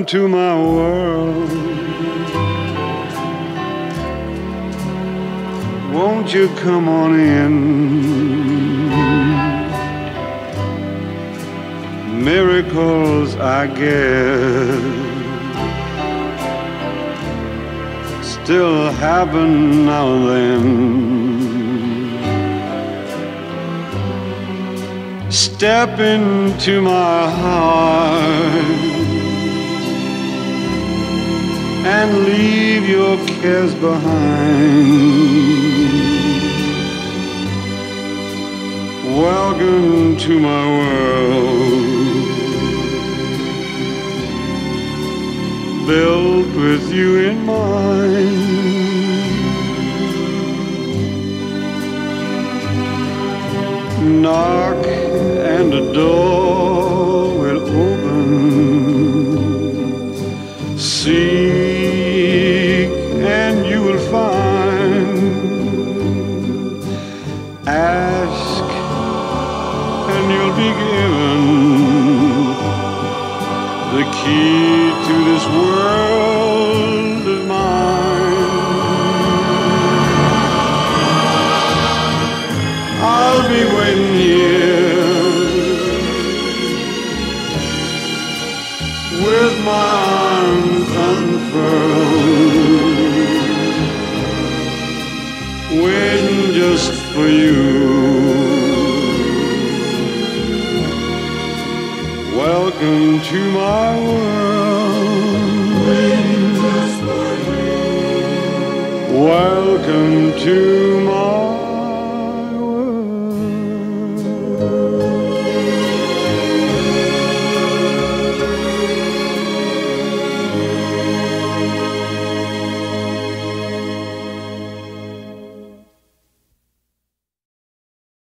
to my world. Won't you come on in? Miracles, I guess, still happen now and then. Step into my heart and leave your cares behind. Welcome to my world, built with you in mind. Knock and the door will open. Seek and you will find. Ask and you'll be given the key to this world is mine. I'll be waiting here with my arms unfurled, waiting just for you. Welcome to my world, waiting just for you. Welcome to